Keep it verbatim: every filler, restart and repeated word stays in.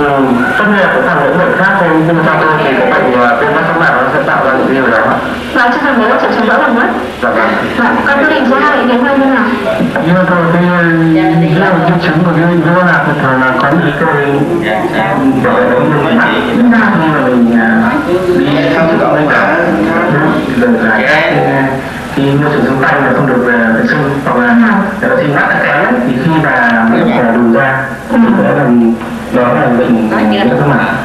tất nhiên là cũng còn những bệnh khác thôi, nhưng mà trong tôi thì cái bệnh viêm mắt sống mạc nó sẽ tạo ra những điều đó ạ. Và cho rằng đấy là triệu chứng vỡ lòng mất. Dạ vâng. Vâng, con quy định số hai bệnh đến nguyên như nào? Như tôi cái là một triệu chứng của cái viêm mắt thì thường là có những cái để viêm mắt khi mà mình đi thăm sức bệnh đã rồi là các khi môi trường xung quanh là không được vệ sinh hoặc là vệ sinh mắt đã kém thì khi mà mình phải đùi ra thì đó là đó là bệnh viêm mắt.